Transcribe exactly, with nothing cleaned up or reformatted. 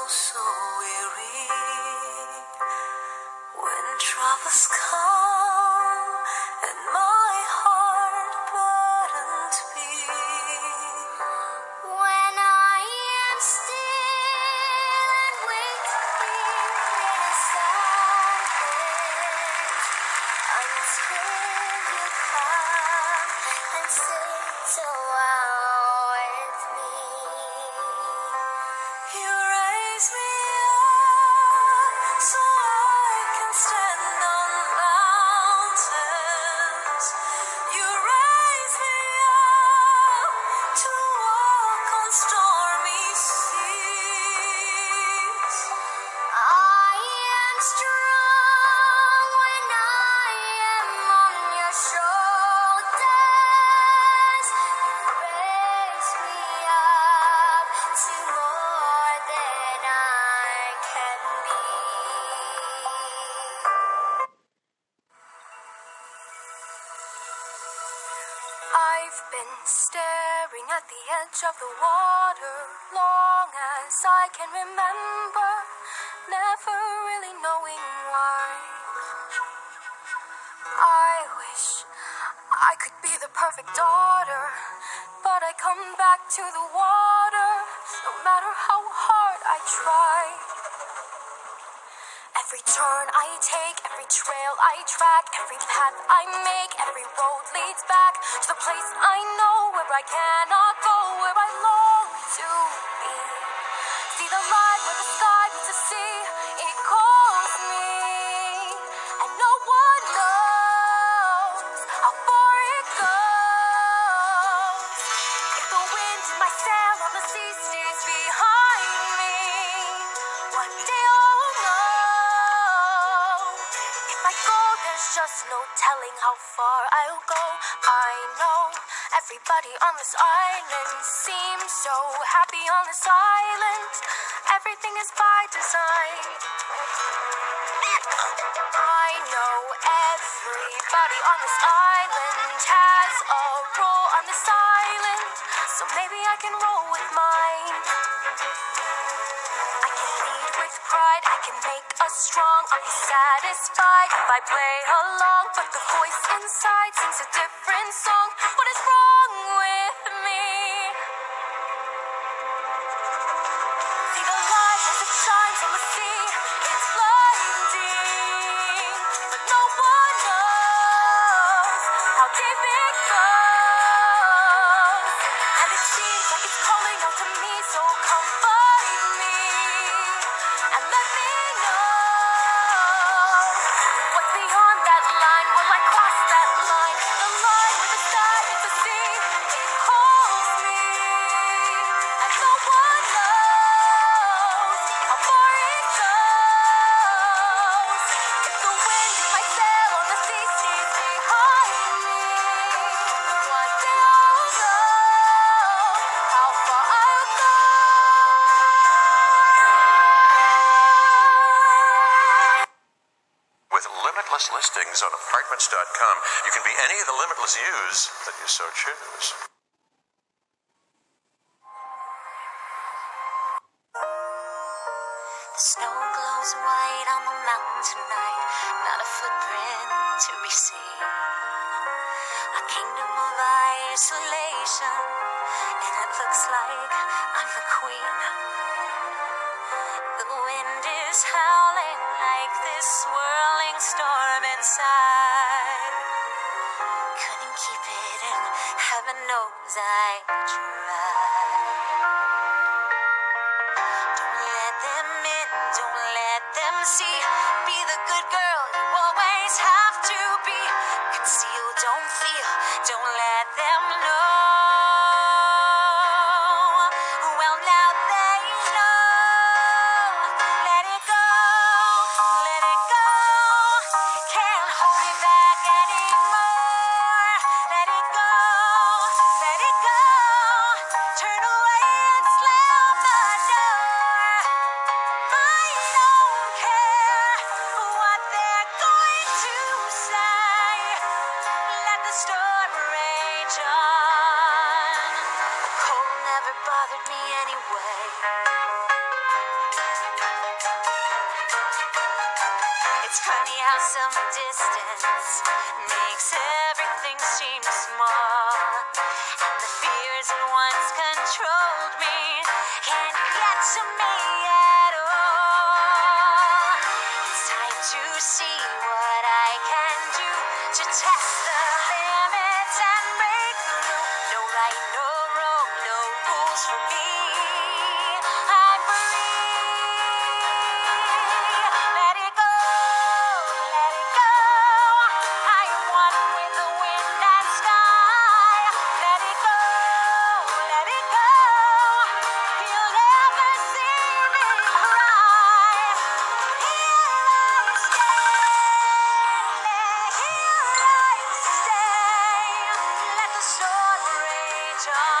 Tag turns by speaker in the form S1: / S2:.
S1: so weary when troubles come and my heart burdens be. When I am still and wait here in silence until you come and sit so well with me. You raise me up so I can stand on mountains. You raise me up to walk on stormy seas. I am strong when I am on your shoulders. You raise me up to more than I can be. I've been staring at the edge of the water long as I can remember, never really knowing why. I wish I could be the perfect daughter, but I come back to the water no matter how hard I try. Every turn I take, every trail I track, every path I make, every road leads back to the place I know where I cannot go, where I long to be. See the line where the sky meets the sea, it calls me, and no one knows how far it goes. If the wind in my sail on the sea stays behind me, one day I'll know. If I go, there's just no telling how far I'll go. I know everybody on this island seems so happy on this island. Everything is by design. I know everybody on this island has a role on this island, so maybe I can roll with mine. I can lead with pride, I can make us strong. I'll be satisfied if I play along, but the voice inside sings a different song. What is wrong with me? See the light as it shines on the sea, it's blinding, but no one knows how deep it goes. And it seems like it's calling out to me, so come find me and let me know what's beyond that line. Will I cross that line? The line where the sky meets the sea, it calls me, and no one knows how far it goes. If the wind in my sail on the sea stays behind me, one day I'll know how far I'll go.
S2: With limitless listings on apartments dot com, you can be any of the limitless yous that you so choose.
S1: The snow glows white on the mountain tonight, not a footprint to be seen. A kingdom of isolation, and it looks like I'm the queen. The wind is howling like this swirling storm inside. Couldn't keep it in, heaven knows I tried. Don't let them in, don't let them see. Be the good girl you always have to be. Conceal, don't feel, don't let them know. Well, now they know. Let it go. Funny how some distance makes everything seem small, and the fears that once controlled me can't get to me at all. It's time to see what I can do to test the limits and break through. No right, no wrong, no rules for me. I'm free. Let it go, let it go. I am one with the wind and sky. Let it go, let it go. You'll never see me cry. Here I stand, here I stay. Let the storm rage on.